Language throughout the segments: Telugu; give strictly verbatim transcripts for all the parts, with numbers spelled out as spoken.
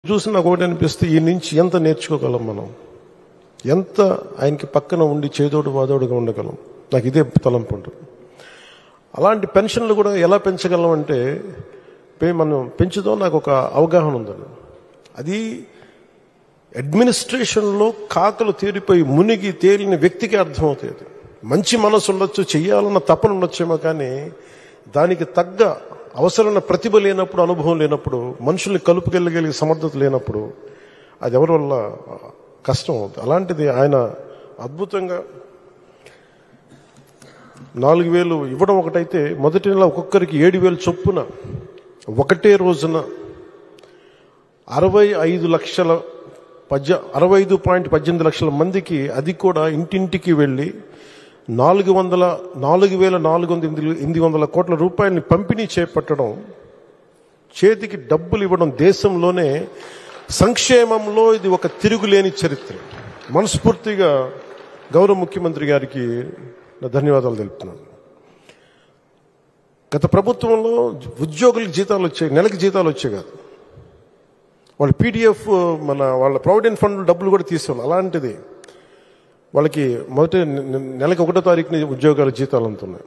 చూసి నాకు ఒకటి అనిపిస్తే ఈ నుంచి ఎంత నేర్చుకోగలం మనం, ఎంత ఆయనకి పక్కన ఉండి చేదోడు వాదోడుగా ఉండగలం, నాకు ఇదే తలంపు ఉంటుంది. అలాంటి పెన్షన్లు కూడా ఎలా పెంచగలం అంటే మనం పెంచుదాం, నాకు ఒక అవగాహన ఉందని. అది అడ్మినిస్ట్రేషన్లో కాకలు తేలిపోయి మునిగి తేలిన వ్యక్తికి అర్థమవుతుంది. మంచి మనసు ఉండొచ్చు, చెయ్యాలన్న తపన ఉండొచ్చేమో, కానీ దానికి తగ్గ అవసరమైన ప్రతిభ లేనప్పుడు, అనుభవం లేనప్పుడు, మనుషుల్ని కలుపుకెళ్ళగలిగే సమర్థత లేనప్పుడు అది ఎవరి వల్ల కష్టం అవుతుంది. అలాంటిది ఆయన అద్భుతంగా నాలుగు వేలు ఇవ్వడం ఒకటైతే, మొదటి నెల ఒక్కొక్కరికి ఏడు వేలు చొప్పున ఒకటే రోజున అరవై ఐదు లక్షల పద్య అరవై ఐదు పాయింట్ పద్దెనిమిది లక్షల మందికి, అది కూడా ఇంటింటికి వెళ్ళి నాలుగు వందల నాలుగు వేల నాలుగు వందల ఎనిమిది వందల కోట్ల రూపాయలని పంపిణీ చేపట్టడం, చేతికి డబ్బులు ఇవ్వడం, దేశంలోనే సంక్షేమంలో ఇది ఒక తిరుగులేని చరిత్ర. మనస్ఫూర్తిగా గౌరవ ముఖ్యమంత్రి గారికి ధన్యవాదాలు తెలుపుతున్నాను. గత ప్రభుత్వంలో ఉద్యోగులకు జీతాలు వచ్చాయి, నెలకి జీతాలు వచ్చాయి కాదు, వాళ్ళు పీడిఎఫ్ మన వాళ్ళ ప్రావిడెంట్ ఫండ్ డబ్బులు కూడా తీసేవాళ్ళు. అలాంటిది వాళ్ళకి మొదటి నెలకి ఒకటో తారీఖుని ఉద్యోగాల జీతాలు అందుతున్నాయి.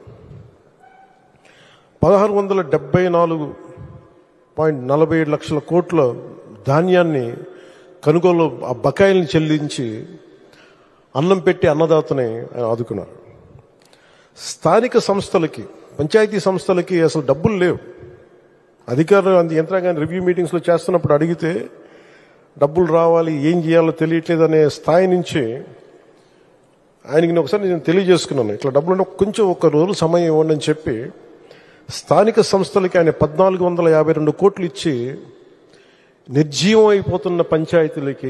పదహారు వందల డెబ్బై నాలుగు పాయింట్ నలభై ఏడు లక్షల కోట్ల ధాన్యాన్ని కొనుగోలు, ఆ బకాయిల్ని చెల్లించి అన్నం పెట్టి అన్నదాతని ఆదుకున్నారు. స్థానిక సంస్థలకి, పంచాయతీ సంస్థలకి అసలు డబ్బులు లేవు. అధికారులు అంత యంత్రాంగాన్ని రివ్యూ మీటింగ్స్లో చేస్తున్నప్పుడు అడిగితే డబ్బులు రావాలి, ఏం చేయాలో తెలియట్లేదు అనే స్థాయి నుంచి ఆయనకి నేను ఒకసారి నేను తెలియజేసుకున్నాను, ఇట్లా డబ్బులు కొంచెం ఒక రోజు సమయం ఇవ్వండి అని చెప్పి స్థానిక సంస్థలకి ఆయన పద్నాలుగు వందల యాభై రెండు కోట్లు ఇచ్చి నిర్జీవం అయిపోతున్న పంచాయతీలకి,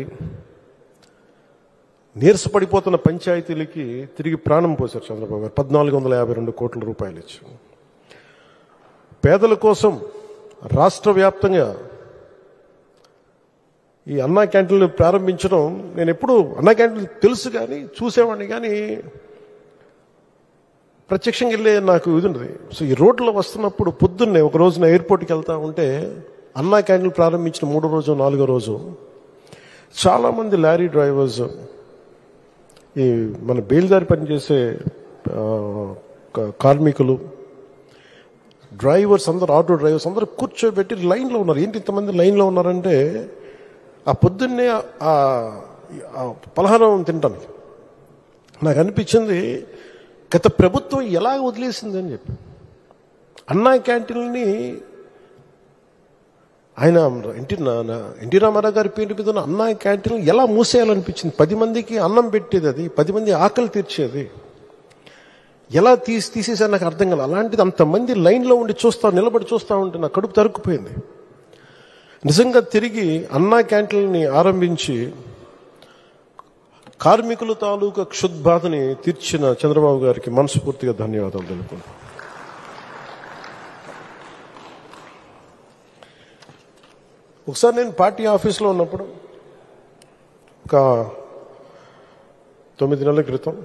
నీరసపడిపోతున్న పంచాయతీలకి తిరిగి ప్రాణం పోశారు చంద్రబాబు గారు. పద్నాలుగు వందల యాభై రెండు కోట్ల రూపాయలు ఇచ్చి పేదల కోసం రాష్ట్ర వ్యాప్తంగా ఈ అన్నా క్యాంటీన్లు ప్రారంభించడం, నేను ఎప్పుడు అన్నా క్యాంటీన్లు తెలుసు కానీ చూసేవాడిని, కానీ ప్రత్యక్షంగా వెళ్ళే నాకు ఇది ఉండదు. సో ఈ రోడ్లో వస్తున్నప్పుడు పొద్దున్నే ఒక రోజున ఎయిర్పోర్ట్కి వెళ్తా ఉంటే అన్నా క్యాంటీన్లు ప్రారంభించిన మూడో రోజు నాలుగో రోజు చాలామంది లారీ డ్రైవర్స్, ఈ మన బేల్దారి పనిచేసే కార్మికులు, డ్రైవర్స్ అందరూ, ఆటో డ్రైవర్స్ అందరూ కూర్చోబెట్టి లైన్లో ఉన్నారు. ఏంటి ఇంతమంది లైన్లో ఉన్నారంటే, ఆ పొద్దున్నే ఆ పలహారం తింటానికి నాకు అనిపించింది గత ప్రభుత్వం ఎలా వదిలేసింది అని చెప్పి. అన్నా క్యాంటీన్ని ఆయన ఎన్టీ ఎన్టీ రామారావు గారి పేరు మీద అన్నా క్యాంటీన్ ఎలా మూసేయాలనిపించింది. పది మందికి అన్నం పెట్టేది, అది పది మంది ఆకలి తీర్చేది, ఎలా తీసి తీసేసారు నాకు అర్థం కాదు. అలాంటిది అంతమంది లైన్లో ఉండి చూస్తా, నిలబడి చూస్తూ ఉంటే నా కడుపు తరుక్కుపోయింది. నిజంగా తిరిగి అన్నా క్యాంటీన్ని ఆరంభించి కార్మికుల తాలూకా క్షుద్బాధని తీర్చిన చంద్రబాబు గారికి మనస్ఫూర్తిగా ధన్యవాదాలు తెలుపుకుంటాను. ఒకసారి నేను పార్టీ ఆఫీస్లో ఉన్నప్పుడు, ఒక తొమ్మిది నెలల క్రితం,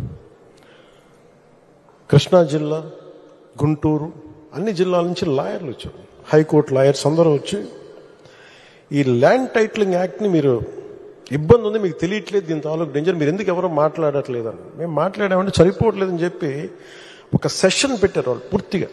కృష్ణా జిల్లా, గుంటూరు, అన్ని జిల్లాల నుంచి లాయర్లు వచ్చారు, హైకోర్టు లాయర్స్ అందరూ వచ్చి, ఈ ల్యాండ్ టైటిలింగ్ యాక్ట్ని మీరు ఇబ్బంది ఉంది, మీకు తెలియట్లేదు, దీని తాలూకు డేంజర్, మీరు ఎందుకు ఎవరో మాట్లాడట్లేదని. మేము మాట్లాడామంటే సరిపోవట్లేదని చెప్పి ఒక సెషన్ పెట్టారు వాళ్ళు పూర్తిగా.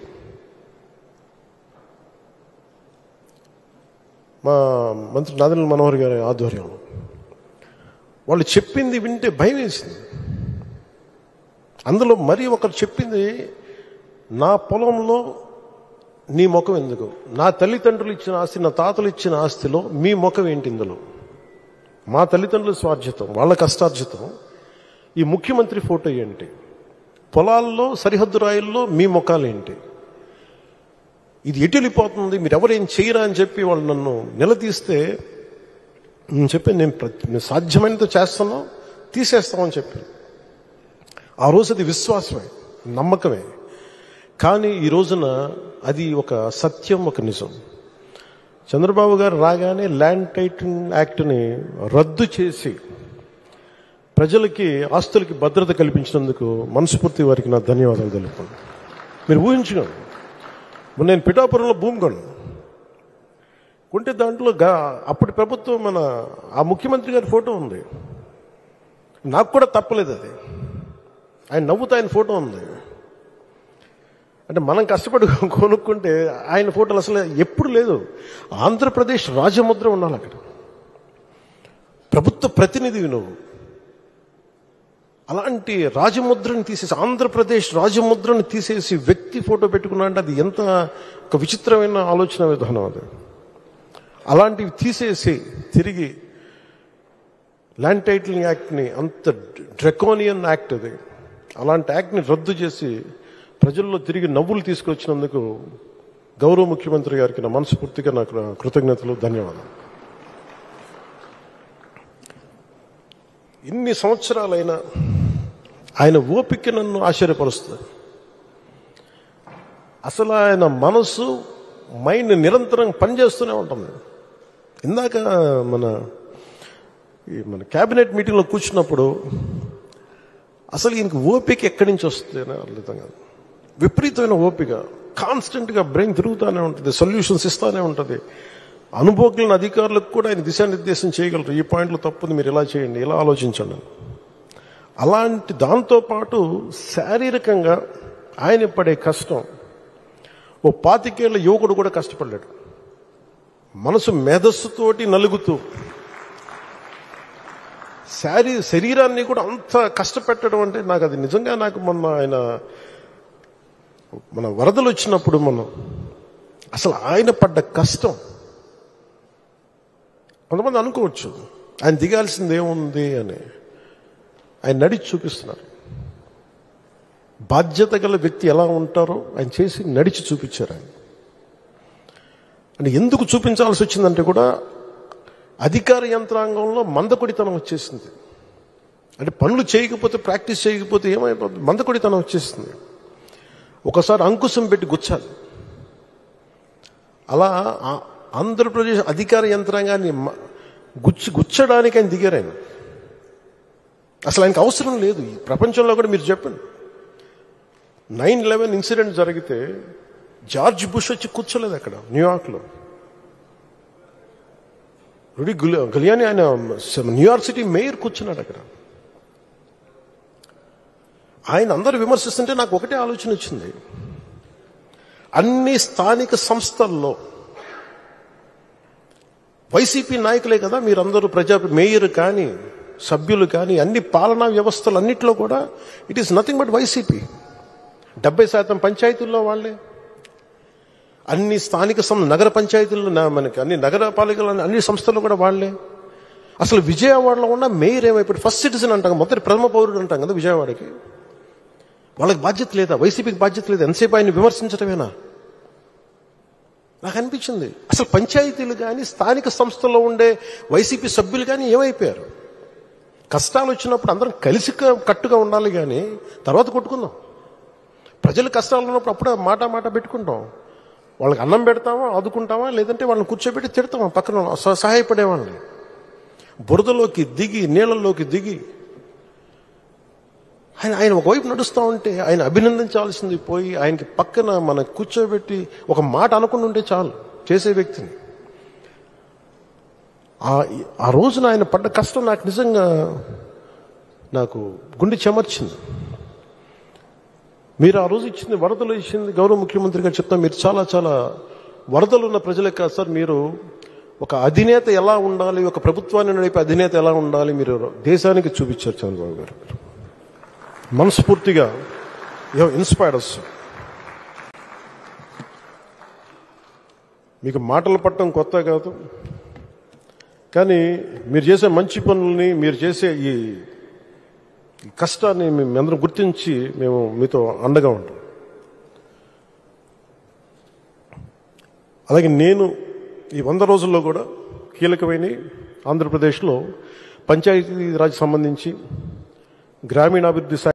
మా మంత్రి నాదెండ్ల మనోహర్ గారి ఆధ్వర్యంలో వాళ్ళు చెప్పింది వింటే భయం వేసింది. అందులో మరీ ఒకరు చెప్పింది, నా పొలంలో నీ ముఖం ఎందుకు, నా తల్లిదండ్రులు ఇచ్చిన ఆస్తి, నా తాతలు ఇచ్చిన ఆస్తిలో మీ ముఖం ఏంటి, ఇందులో మా తల్లిదండ్రుల స్వార్జితం, వాళ్ళ కష్టార్జితం, ఈ ముఖ్యమంత్రి ఫోటో ఏంటి, పొలాల్లో సరిహద్దు రాయిల్లో మీ ముఖాలేంటి, ఇది ఎటు వెళ్ళిపోతుంది, మీరు ఎవరేం చేయరా అని చెప్పి వాళ్ళు నన్ను నిలదీస్తే నేను చెప్పి నేను సాధ్యమైనంత చేస్తానో తీసేస్తామని చెప్పి. ఆ రోజు అది విశ్వాసమే, నమ్మకమే. కానీ ఈ రోజున అది ఒక సత్యం, ఒక నిజం. చంద్రబాబు గారు రాగానే ల్యాండ్ టైటిలింగ్ యాక్ట్ని రద్దు చేసి ప్రజలకి, ఆస్తులకి భద్రత కల్పించినందుకు మనస్ఫూర్తి వారికి నా ధన్యవాదాలు తెలుపుతున్నాను. మీరు ఊహించుకోండి, నేను పిఠాపురంలో భూమి కొన్నాను, కొంటే దాంట్లో అప్పటి ప్రభుత్వం మన ఆ ముఖ్యమంత్రి గారి ఫోటో ఉంది. నాకు కూడా తప్పలేదు అది. ఆయన నవ్వుతూ ఆయన ఫోటో ఉంది. అంటే మనం కష్టపడి కొనుక్కుంటే ఆయన ఫోటోలు అసలు ఎప్పుడు లేదు. ఆంధ్రప్రదేశ్ రాజముద్ర ఉండాలి అక్కడ. ప్రభుత్వ ప్రతినిధివి నువ్వు. అలాంటి రాజముద్రని తీసేసి, ఆంధ్రప్రదేశ్ రాజముద్రని తీసేసి వ్యక్తి ఫోటో పెట్టుకున్నా అంటే అది ఎంత ఒక విచిత్రమైన ఆలోచన విధానం అది. అలాంటివి తీసేసి తిరిగి ల్యాండ్ టైటిలింగ్ యాక్ట్ని, అంత డ్రెకోనియన్ యాక్ట్ అది, అలాంటి యాక్ట్ని రద్దు చేసి ప్రజల్లో తిరిగి నవ్వులు తీసుకొచ్చినందుకు గౌరవ ముఖ్యమంత్రి గారికి నా మనస్ఫూర్తిగా నాకు కృతజ్ఞతలు, ధన్యవాదాలు. ఇన్ని సంవత్సరాలైనా ఆయన ఓపిక నన్ను ఆశ్చర్యపరుస్తుంది. అసలు ఆయన మనసు, మైండ్ నిరంతరం పనిచేస్తూనే ఉంటుంది. ఇందాక మన ఈ మన క్యాబినెట్ మీటింగ్లో కూర్చున్నప్పుడు అసలు ఈయనకి ఓపిక ఎక్కడి నుంచి వస్తుంది అని అర్థం కాదు. విపరీతమైన ఓపిక, కాన్స్టెంట్గా బ్రెయిన్ తిరుగుతూనే ఉంటుంది, సొల్యూషన్స్ ఇస్తూనే ఉంటుంది. అనుభవజ్ఞులైన అధికారులకు కూడా ఆయన దిశానిర్దేశం చేయగలరు. ఈ పాయింట్లు తప్పుది, మీరు ఇలా చేయండి, ఇలా ఆలోచించండి. అలాంటి దాంతోపాటు శారీరకంగా ఆయన పడే కష్టం ఓ పాతికేళ్ల యువకుడు కూడా కష్టపడ్డాడు. మనసు మేధస్సుతోటి నలుగుతూ శారీ శరీరాన్ని కూడా అంత కష్టపెట్టడం అంటే నాకు అది నిజంగా నాకు మొన్న ఆయన మన వరదలు వచ్చినప్పుడు మనం అసలు ఆయన పడ్డ కష్టం, కొంతమంది అనుకోవచ్చు ఆయన దిగాల్సింది ఏముంది అని. ఆయన నడిచి చూపిస్తున్నారు. బాధ్యత గల వ్యక్తి ఎలా ఉంటారో ఆయన చేసి నడిచి చూపించారు. ఆయన అంటే ఎందుకు చూపించాల్సి వచ్చిందంటే కూడా అధికార యంత్రాంగంలో మందకొడితనం వచ్చేసింది. అంటే పనులు చేయకపోతే, ప్రాక్టీస్ చేయకపోతే ఏమైపోతుంది, మందకొడితనం వచ్చేసింది. ఒకసారి అంకుశం పెట్టి గుచ్చాలి. అలా ఆంధ్రప్రదేశ్ అధికార యంత్రాంగాన్ని గుచ్చి గుచ్చడానికి ఆయన దిగారు. ఆయన అసలు ఆయనకు అవసరం లేదు. ఈ ప్రపంచంలో కూడా మీరు చెప్పండి, నైన్ లెవెన్ ఇన్సిడెంట్ జరిగితే జార్జ్ బుష్ వచ్చి కూర్చోలేదు అక్కడ న్యూయార్క్లో. రుడి గలియాని ఆయన న్యూయార్క్ సిటీ మేయర్ కూర్చున్నాడు అక్కడ. ఆయన అందరూ విమర్శిస్తుంటే నాకు ఒకటే ఆలోచన వచ్చింది. అన్ని స్థానిక సంస్థల్లో వైసీపీ నాయకులే కదా మీరందరూ, ప్రజా మేయర్ కానీ సభ్యులు కానీ అన్ని పాలనా వ్యవస్థలు అన్నిట్లో కూడా it is nothing but YCP. డెబ్బై శాతం పంచాయతీల్లో వాళ్ళే, అన్ని స్థానిక సం నగర పంచాయతీల్లో మనకి అన్ని నగరపాలికలు అన్ని సంస్థలు కూడా వాళ్ళే. అసలు విజయవాడలో ఉన్న మేయర్ ఏమైపోయి ఫస్ట్ సిటిజన్ అంటాం, మొదటి ప్రథమ పౌరుడు అంటాం కదా విజయవాడకి. వాళ్ళకి బాధ్యత లేదా? వైసీపీకి బాధ్యత లేదా? ఎంతసేపు ఆయన విమర్శించడమేనా? నాకు అనిపించింది అసలు పంచాయతీలు కానీ స్థానిక సంస్థల్లో ఉండే వైసీపీ సభ్యులు కానీ ఏమైపోయారు? కష్టాలు వచ్చినప్పుడు అందరం కలిసి కట్టుగా ఉండాలి, కానీ తర్వాత కొట్టుకుందాం. ప్రజలు కష్టాలు ఉన్నప్పుడు అప్పుడే మాట మాట పెట్టుకుంటాం. వాళ్ళకి అన్నం పెడతామా, ఆదుకుంటామా, లేదంటే వాళ్ళని కూర్చోబెట్టి తిడతామా పక్కన సహాయపడే వాళ్ళని. బురదలోకి దిగి, నీళ్ళల్లోకి దిగి ఆయన ఆయన ఒకవైపు నడుస్తూ ఉంటే ఆయన అభినందించాల్సింది పోయి ఆయనకి పక్కన మన కూర్చోబెట్టి ఒక మాట అనుకుని ఉంటే చాలు చేసే వ్యక్తిని. ఆ రోజున ఆయన పడ్డ కష్టం నాకు నిజంగా నాకు గుండె చెమర్చింది. మీరు ఆ రోజు ఇచ్చింది వరదలు ఇచ్చింది గౌరవ ముఖ్యమంత్రి గారు చెప్తాం, మీరు చాలా చాలా వరదలు ఉన్న ప్రజలే కాదు సార్, మీరు ఒక అధినేత ఎలా ఉండాలి, ఒక ప్రభుత్వాన్ని నడిపే అధినేత ఎలా ఉండాలి మీరు దేశానికి చూపించారు చంద్రబాబు గారు. మనస్ఫూర్తిగా యు హావ్ ఇన్స్పైర్డ్ us. మీకు మాటలు పట్టడం కొత్త కాదు, కానీ మీరు చేసే మంచి పనుల్ని, మీరు చేసే ఈ కష్టాన్ని మేము అందరం గుర్తించి మేము మీతో అండగా ఉంటాం. అలాగే నేను ఈ వంద రోజుల్లో కూడా కీలకమైన ఆంధ్రప్రదేశ్లో పంచాయతీరాజ్ సంబంధించి గ్రామీణాభివృద్ధి